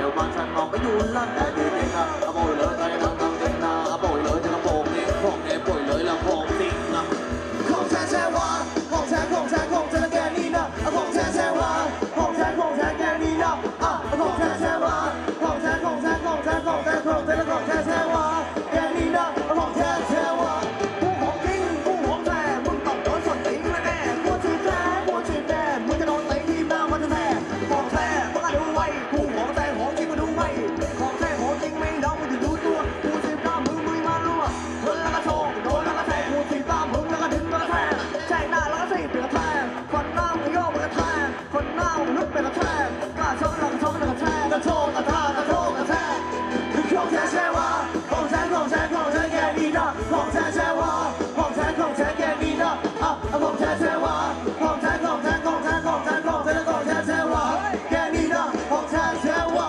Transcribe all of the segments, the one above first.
บ้านฉันมองไปอยู่ลั่นแต่ดีเด็กนะโบยเลยใจดังดังเด็กนะโบยเลยจะกระโปงนี่ของเนี่ยโบยเลยละของจริงนะของแท้แท้วะของแท้ของแท้ของแท้แกนี่นะของแท้แท้วะของแท้ของแท้แกนี่นะของแท้แท้วะของแท้ของแท้ของแท้ของแท้ของแท้ของแท้แท้วะแกนี่นะของแท้แท้วะกูของจริงกูของแท้มึงต้องโดนสนตีนแน่กูชื่อแท้กูชื่อแท้มึงจะโดนตีทีหน้ามันจะแท้ของแท้มึงอะดูไว้กูของแท้ของจริงมาดูไว้ของแท้ของจริงไม่เดาไม่ดูตัวกูชื่อตามึงลุยมาลัวคนละกระโชกโดนละกระแทกกูชื่อตามึงแล้วก็ดึงกระแทกแทงหน้าแล้วก็สีเตือแทงคนหน้ามึงโยกมันกระแทกคนหน้ามึงลุกเป็นกระแทกกล้าชกแล้วก็ชกแล้วก็แทกกระโชกกระท่ากระโชกกระแทกของแท้แท้วะของแท้ของแท้ของแท้แกนี่นะของแท้แท้วะของแท้ของแท้แกนี่นะของแท้แท้วะของแท้ของแท้ของแท้ของแท้ของแท้ของแท้แท้วะแกนี่นะของแท้แท้วะ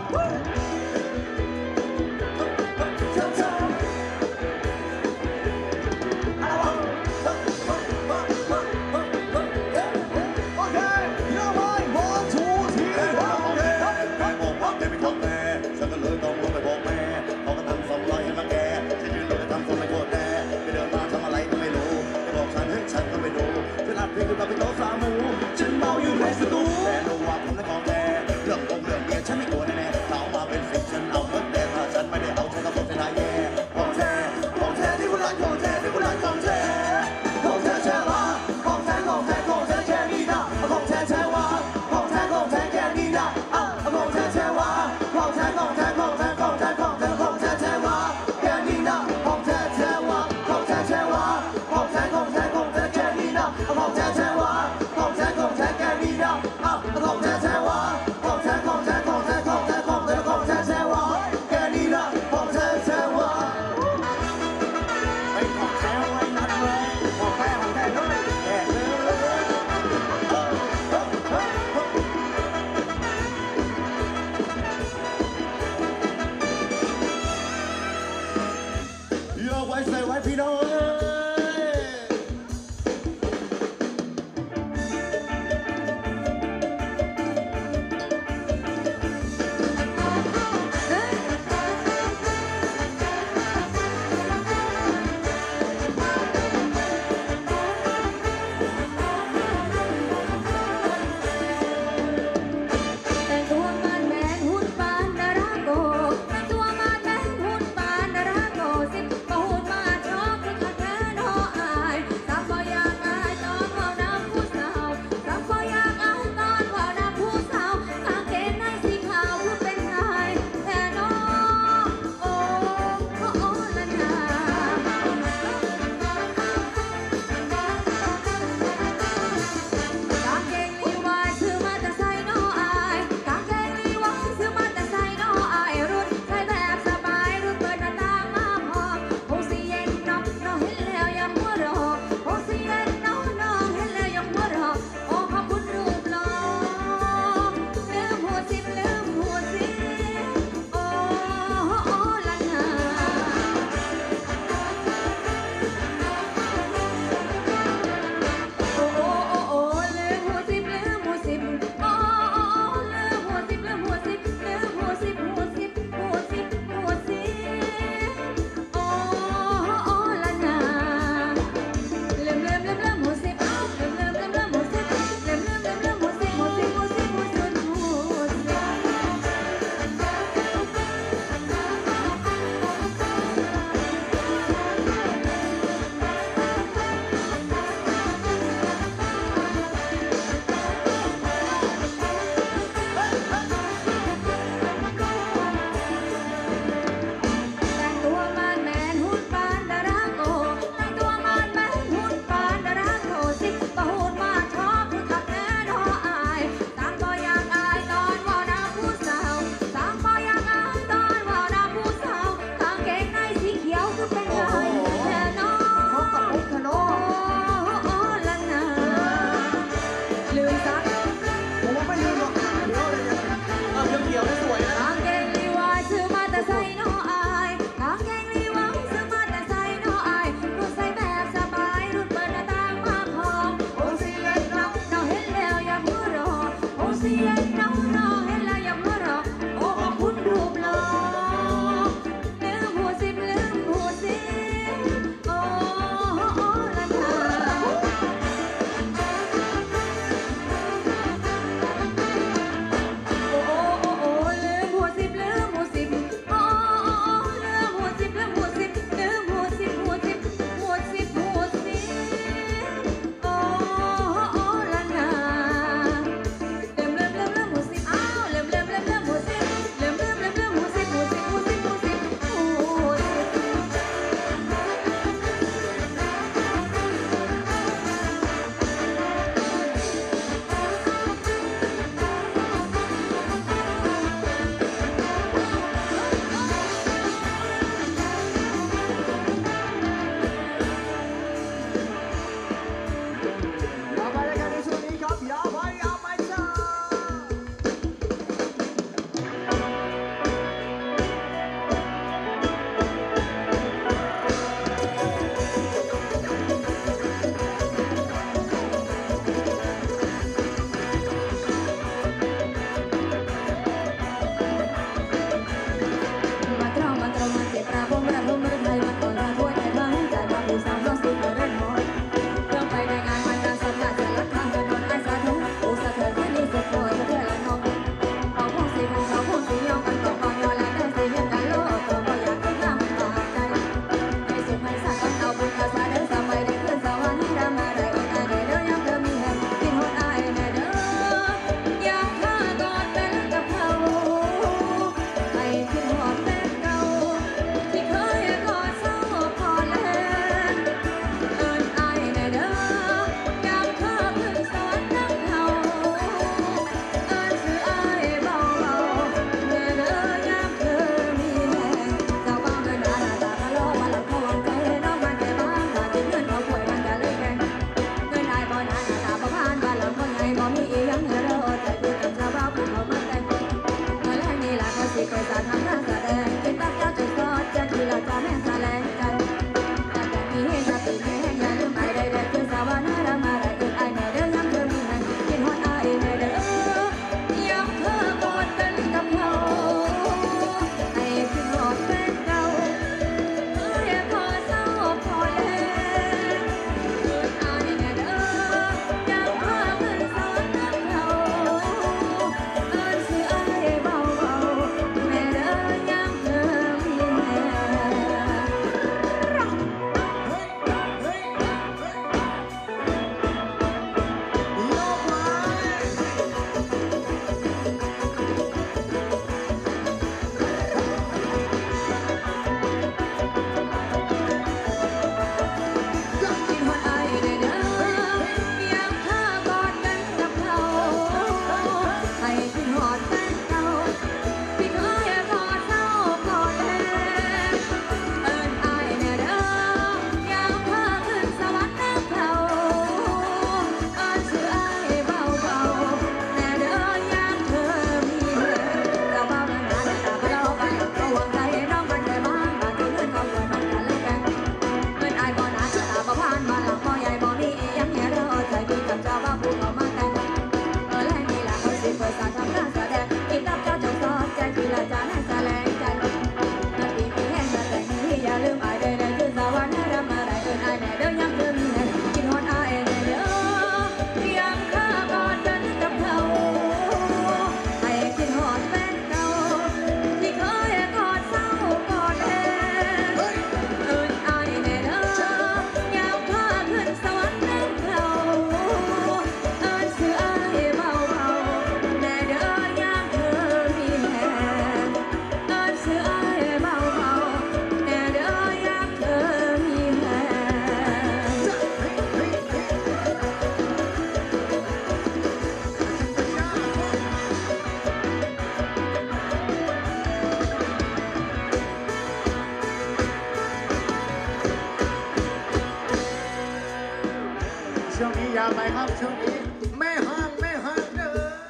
ไปโต๊ะขาหมูฉันเมาอยู่ในสตูแต่รู้ว่าผมนั้นของแท้เรื่องผมเรื่องเมียฉันไม่กลัวแน่ๆเขามาเป็นสิบฉันเอาเงินแต่ถ้าฉันไม่ได้เอาฉันก็คงจะได้แย่ของแท้ของแท้ที่คุณรักของแท้ที่คุณรักของแท้ของแท้แท้วะของแท้ของแท้ของแท้แค่นี้นะของแท้แท้วะของแท้ของแท้แค่นี้นะของแท้แท้วะของแท้ของแท้ของแท้ของแท้ของแท้ของแท้แท้วะแค่นี้นะของแท้แท้วะของแท้แท้วะของแท้ของแท้ของแท้แค่นี้นะของแท้แท้วะของแท้ของแท้แค่นี้นะของแท้แท้วะของแท้ของแท้ของแท้ของแท้ของแท้ของแท้แท้วะแค่นี้นะของแท้แท้วะไอ้ของแท้ไว้นัดเลยของแท้ของแท้เลยแก่เลยโยกไว้ใส่ไว้พี่น้องตัวมาแทนหุ่นปานดาราโกสิบก็หุ่นมาชอบคือคาถาอย่าไปครับช่วงนี้แม่ห้างเด้อ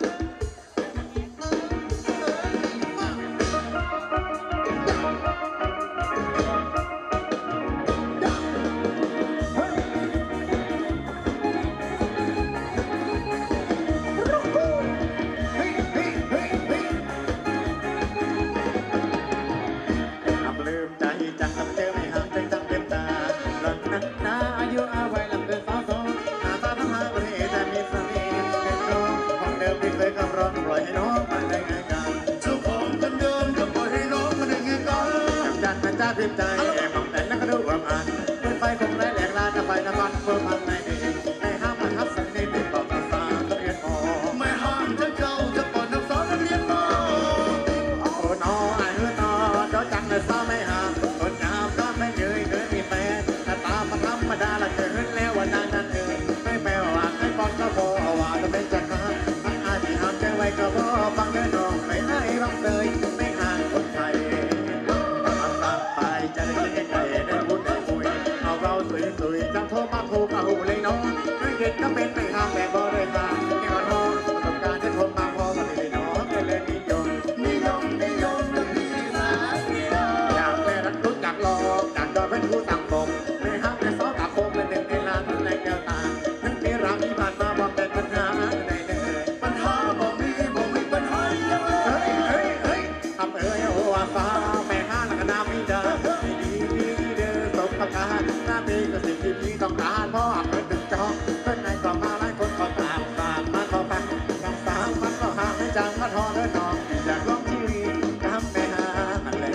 ลืมใจจังกับเจอไม่ห่างใจจังเต็มตาหลังนั้นนาอายุอาวัยลำเดินสาวโซหน้าตาทั้งห้าประเทศแต่มีเสน่ห์เป็นน้องของเดิมที่เคยขับร้องปล่อยให้น้องมาได้ไงกันเจ้าของคนเดิมก็ปล่อยให้น้องมาได้ไงกันจับจันมันจ้าพิมพ์ใจแอบมองแต่แล้วก็ดูความอ่านเป็นไฟคงไร้แหลกลาจะไฟน้ำมันเพิ่มพันในเองในห้ามมันทับสันนิษฐานบอกภาษาต้องเรียนพอไม่ห้ามจะเจ้าจะปล่อยน้ำสอนนักเรียนพอโอ้น้อไอ้เฮือน้อเจ้าจังเลยซ้อไม่ห่างคนงามก็ไม่เคยมีแฟนแต่ตามันธรรมดาละเกินแล้ววันนั้นนั่นเองไม่แปลว่าให้ปอนก็พอว่าจะเป็นจักรมันอาจจะห้ามใจไว้ก็พอฟังเดินน้องไม่ให้ร้องเลยไม่ห่างคนไทยทำตามไปจะได้ยินไกลได้พูดได้คุยเอาเราสวยๆจังโทรมาถูกเอาหูเลยน้องไม่เห็นก็เป็นไม่ห่างแบบบ่ได้ห่างแค่ว่าน้องประสบการณ์จะทนมาพอมาเลยน้องเลยนิยมจะมีสายอยากแม่รักรู้จักหลอกจากดอกเป็นผู้สั่งผมไม่ห้ามแต่ซ้อกับคมเป็นหนึ่งในล้านในแก้วตาทั้งที่รักที่ผ่านมาบอกเป็นปัญหาในปัญหาบอกมีปัญหาเฮ้ยทำโอ้อาฟ้าแม่ห้าลักนาไม่ได้ดีเด้อสมประการหน้าตีก็สิ่งที่พี่ต้องการเพราะเงินถึงจองเพื่อนในกล่องมาไล่คนขอตามมันขอฟังคำสามมันก็หาให้จังมาทอเดินน้องอยากลองชีวิตทำแม่ห้าอะไร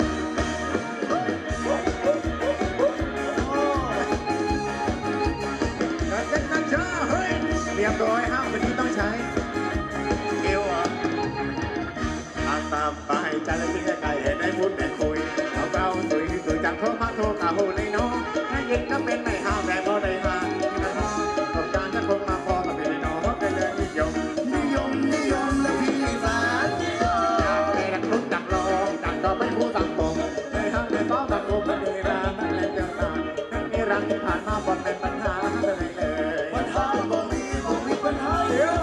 เรียบร้อยห้ามวันนี้ต้องใช้เอวอาตามไปใจและทิ้งไกลเห็นได้พูดแต่คุยเอาเราสวยจังโทรมาโทรกาโหในน้องถ้าเย็นก็เป็นไม่ห้ามแต่บ่ได้มาประสบการณ์จะคงมาพอกับเป็นน้องเป็นเลยนิยมและพี่สาวอยากให้รักรุ่นจักรองจักก็เป็นผู้สังคมในห้างในซ้อมสังคมไม่ได้ร้านนั่นแหละเจ้าตาทั้งนี้รักที่ผ่านมาบนเป็นปัญหาอะไรเลยปัญหาบ่มีปัญหาเดี๋ยว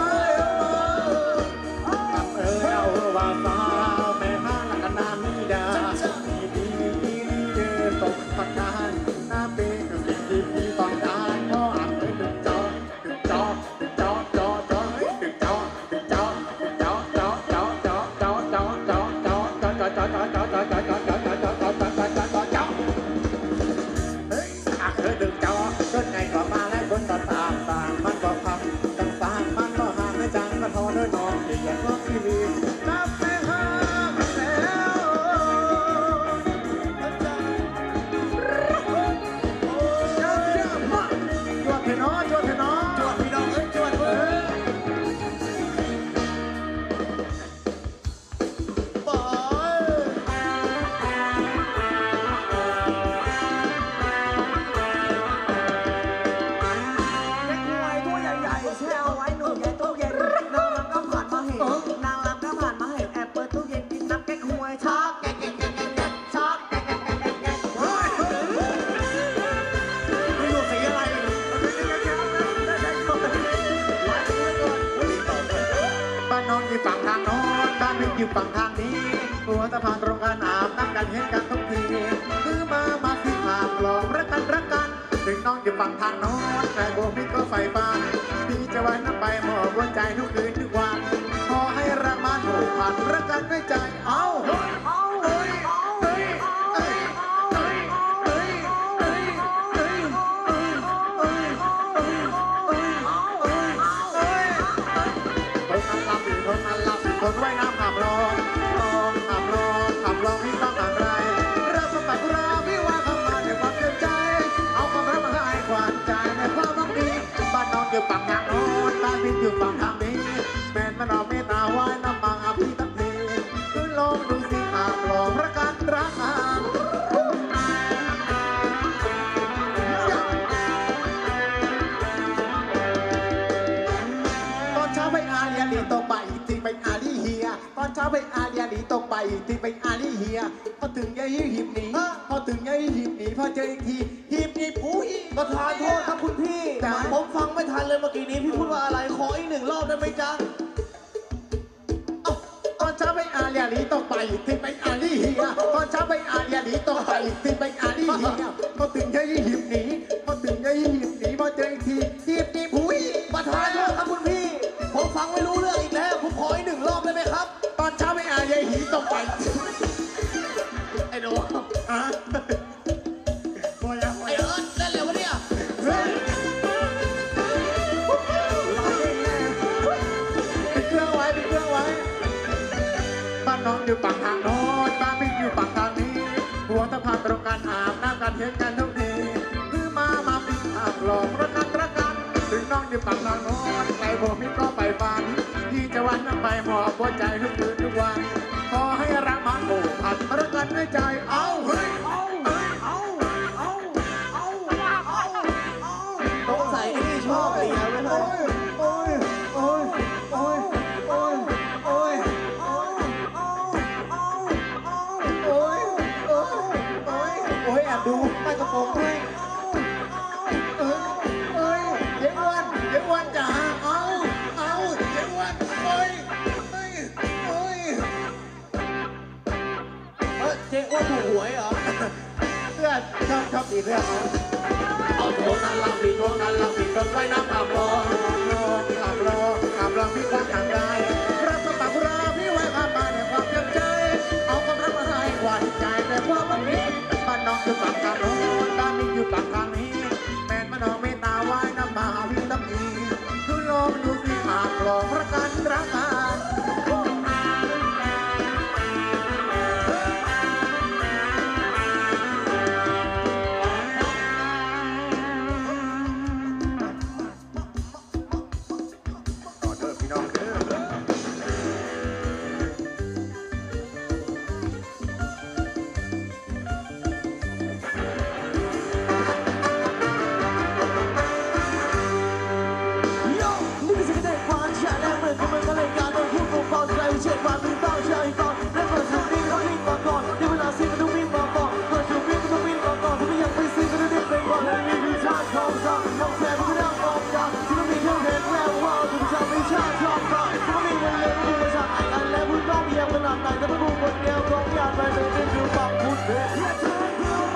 เอาว่าสาวแม่ห้าลักนามีดาดีเจอตกประการหน้าเป็นกับสิ่งที่พี่ต้องการเพราะอาจไม่ถึงจอถึงจอถึงจอถึงจอเฮ้ยอาจเคยดึงจอจนไงก็มาแล้วคนก็ตามมันก็พังต่างมันก็ห่างไม่จังก็ทอด้วยน้องที่อยากลองชีวิตนับแม่ห้าแล้วจวดเถอะน้องจวดพี่น้องจวดไปตัวใหญ่ๆแช่เอาไว้หนุ่มใหญ่ตู้เย็นนางรำก็ผ่านมาเห็นแอบเปิดตู้เย็นกินน้ำแก๊กฮวยช็อกแก๊กช็อกแก๊กไม่รู้สีอะไรบ้านนอนอยู่ฝั่งทางโน้นบ้านพี่อยู่ฝั่งทางนี้ตัวสะพานตรงกันอาบน้ำกันเห็นกันทุกทีคือมาที่หาปลองรักกันถึงน้องอยู่ฝั่งทางโน้นแต่พวกพี่ก็ไฟฟ้าพี่จะวันน้ำไปหมอบหัวใจทุกคืนทุกวันขอให้รักมันผูกพันรักกันด้วยใจเอาคนว่ายน้ำขับร้องพี่ต้องอะไรรับสมัครราพี่ว่าเข้ามาในความเต็มใจเอาความรักมาให้กวาดใจในความบังดีบ้านน้องอยู่ฝั่งทางโน้นบ้านพี่อยู่ฝั่งทางนี้แม่มันเอาเมตตาไว้น้ำมังอาพี่ตั้งทีคือลองดูสิอาปลอมรักกันรักกันตอนเช้าไปอาเรียลีโตไปที่ไปอาลีเฮียตอนเช้าไปอาเรียลีโตไปที่ไปอาลีเฮียพอถึงยายหีบหนีพอเจออีกทีหีบหนีผู้หีประธานโทษครับคุณพี่จ้ะผมฟังไม่ทันเลยเมื่อกี้นี้พี่พูดว่าอะไรขออีกหนึ่งรอบได้ไหมจ๊ะตอนเช้าไปอาเลียลีต้องไปที่ไปอาลีเฮียตอนเช้าไปอาเลียลีต้องไปที่ไปอาลีเฮียพอถึงจะหิบหนีพอถึงจะหิบหนีพอเจออีกทีหีบหนีผุยประธานโทษครับคุณพี่ ผมฟังไม่รู้เรื่องอีกแล้วผมขออีกหนึ่งรอบได้ไหมครับตอนเช้าไปอาเลียลีต้องไปไอ้หนูอ่ะโอ้ยอ่ะโอ้ไอ้ยอ่ะเอิร์ธเล่นเร็ววะเนี่ยเฮ้ยปิดเครื่องไว้ปิดเครื่องไว้บ้านน้องอยู่ฝั่งทางโน้นบ้านพี่อยู่ฝั่งทางนี้หัวสะพานตรงกันอาบน้ำกันเห็นกันทุกทีคือมาปิดทางหลอกรักกันถึงน้องอยู่ฝั่งทางโน้นใจผมพี่ก็ไปฝันที่จะวันนั้นไปหมอบหัวใจทุกคืนทุกวันขอให้รักมันโอ้อัดรักกันด้วยใจเอาเฮ้ยต้องใส่ไอ้นี่ชอบเลียไว้เลยโอ้ยโอ้ยโอ้ยโอ้ยโอ้ยโอ้ยโอ้ยโอ้ยโอ้ยแอบดูใต้กระโปรงด้วยเอ้ยเดี๋ยวอ้วนจ๋าเอาเดี๋ยวอ้วนโอ้ยโอ้ยเจ๊ว่าถูกหวยเหรอเสื้อชอบสีเสื้อเขาเอาโถนั้นลังปีโถนั้นลังปีต้นไว้น้ำขับรอขับรอพี่คว้าทางได้รับสมัครรอพี่ไว้ข้ามมาในความเต็มใจเอาความรักมาให้หวานใจแต่ความวันนี้บ้านน้องอยู่ฝั่งทางโน้นบ้านนี้อยู่ฝั่งทางนี้แม่นมาน้องไม่ตาไว้น้ำมาพี่น้ำอีคือลมดูสิหากหลอกรักกันรักกัน ต่อเด้อพี่น้องเด้อโย่นี่คือสิ่งที่ได้ความเชื่อแน่เหมือนกับมันก็เลยการโดนพูดเบาๆใจเชื่อความเป็นเต้าเชื่อให้ก่อนและเปิดสูบวิ่งก็วิ่งมาก่อนในเวลาซิ่งก็ต้องวิ่งมาก่อนเปิดสูบวิ่งก็ต้องวิ่งมาก่อนถ้าไม่อยากไปซิ่งก็ต้องเดินไปก่อนและนี่คือชาติของเรามองแสบก็ต้องมองยาวที่มันมีเครื่องเห็นแวววาวถึงจะไม่ชาติชอบเราที่มันมีวันเลี้ยงก็คือชาติไอ้อันและพูดต้องยังขนาดไหนแต่ไม่พูดบนแนวของยาไปเลยเป็นคือฟังพูดเด็ด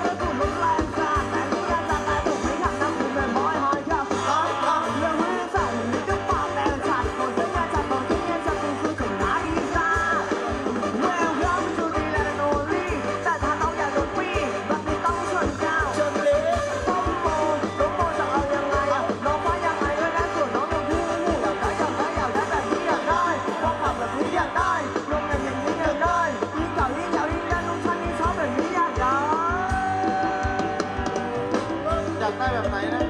อยากได้แบบไหนนะ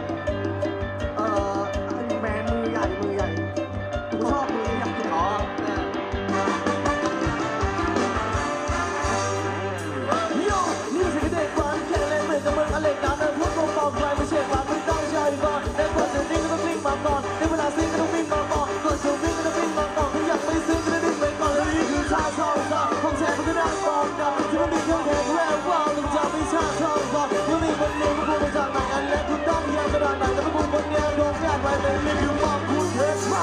แมนมือใหญ่กูชอบมือใหญ่อ๋อโย่นี่คือสิ่งที่ได้ความแข็งแรงเหมือนกับมึงอะไรกันนะพูดเบาๆใครไม่เชื่อความไม่ต้องเชื่อก่อนในคนจะนิ่งก็ต้องนิ่งมาก่อนในเวลาซิ่งก็ต้องวิ่งมาก่อนก่อนจะวิ่งก็ต้องวิ่งมาก่อนถ้าอยากไปซิ่งก็ต้องวิ่งไปก่อนและนี่คือชาติช่องเราของแท้มันก็นั่งมองดาวที่มันมีเครื่องแทนแวววาวถึงจะไม่ชาติช่องเรายังมีคนหนึ่งก็พูดมาจากไหนอันและคุณต้องพยายามกระดานไหนแต่ไม่พูดบนแนวโดนญาติไว้เลยนี่คือความพูดเท็จมาก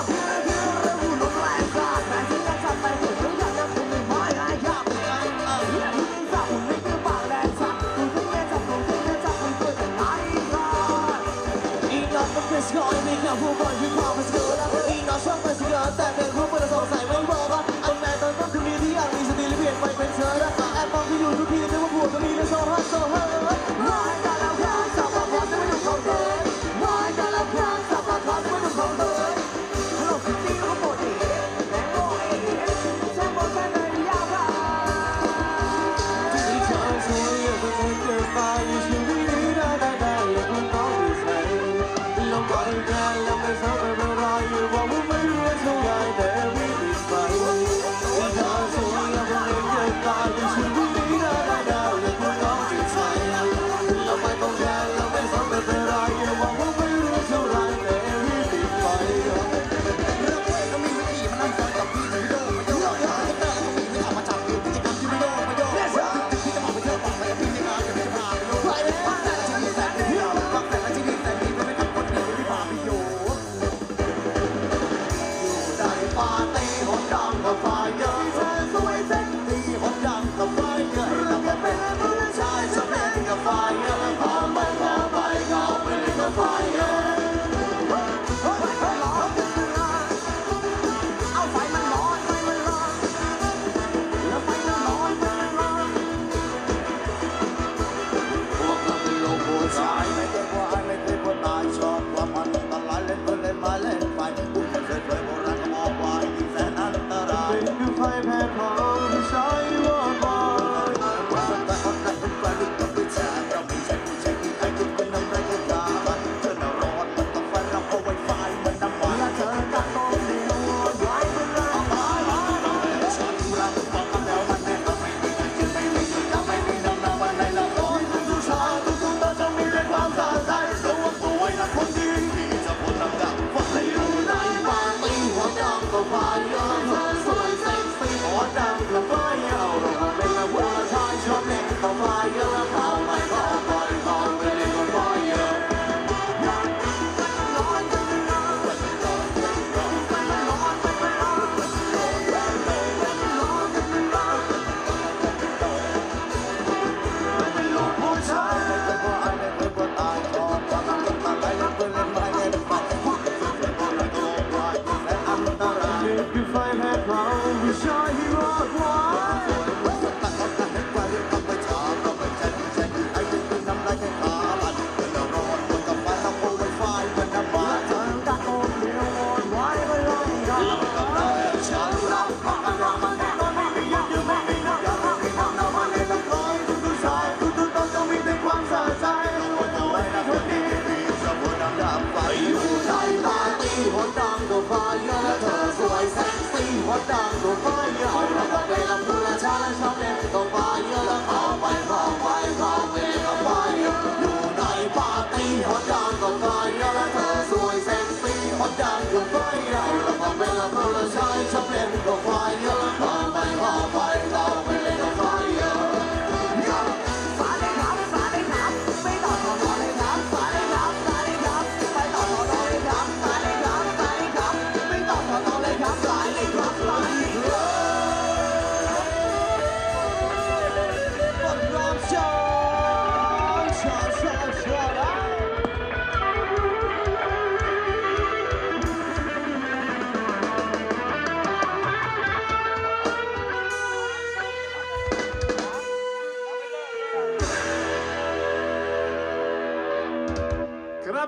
อีนอตมันเป็นสกอร์มีแค่ผู้บอลคือความเป็นสกอร์แล้วอีนอตชอบเป็นสกอร์แต่เป็นผู้เปิดสงสัยไม่บอกว่าไอ้แม่ตอนต้นคือมีที่อยากมีสติหรือเปลี่ยนไปเป็นเธอแล้วแอบมองที่อยู่ทุกทีนึกว่าผัวจะมีแล้วโซ่ฮัทโซ่เฮ้ร้ายกันแล้วครับสับปะรดไม่ถูกของเธอร้ายกันแล้วครับสับปะรดไม่ถูกของเธอฮัลโหลซิตี้ก็หมดดิแม่งโง่เองฉันบอกแค่ไหนยาวค่ะที่เธอสวยอย่างเป็นคนเกินไปอยู่ชีวิตนี้ได้อย่างคุณน้องดีใส่ลองบอกกันแล้วไม่ซ้ำไม่เป็นไรอยู่บอกว่าไม่รู้ว่าเท่าไรแต่ไม่ติดไปที่เธอสวยอย่างเป็นคนเกินไปอยู่ชีวิตนี้ได้อย่างคุณน้องดีใส่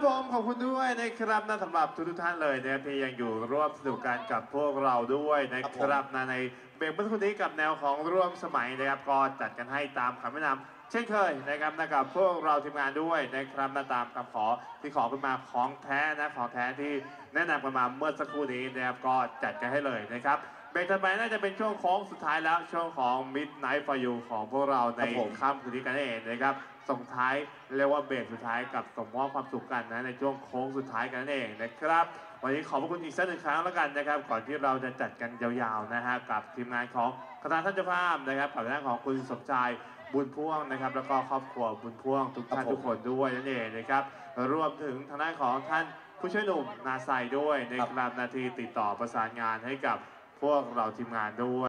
ผมขอบคุณด้วยนะครับนะสำหรับทุกท่านเลยนะครับที่ยังอยู่ร่วมสนุกกันกับพวกเราด้วยนะครับนะในเบรกเมื่อสักครู่นี้กับแนวของร่วมสมัยนะครับก็จัดกันให้ตามคำแนะนำเช่นเคยนะครับนะกับพวกเราทีมงานด้วยนะครับนะตามคำขอที่ขอขึ้นมาของแท้นะของแท้ที่แนะนำกันมาเมื่อสักครู่นี้นะครับก็จัดกันให้เลยนะครับเบรกถัดไปน่าจะเป็นช่วงโค้งสุดท้ายแล้วช่วงของ Midnight for You ของพวกเราในค่ำคืนนี้กันเองนะครับส่งท้ายเรียกว่าเบรกสุดท้ายกับส่งมอบความสุขกันนะในช่วงโค้งสุดท้ายกันเองนะครับวันนี้ขอบพระคุณอีกสักหนึ่งครั้งแล้วกันนะครับก่อนที่เราจะจัดกันยาวๆนะฮะกับทีมงานของคณะท่านเจ้าภาพนะครับกับทางของคุณสมชายบุญพ่วงนะครับแล้วก็ครอบครัวบุญพ่วงทุกท่านทุกคนด้วยนั่นเองนะครับรวมถึงทางด้านของท่านผู้ช่วยหนุ่มนาไซด้วยในครับนาทีติดต่อประสานงานให้กับพวกเราทีมงานด้วย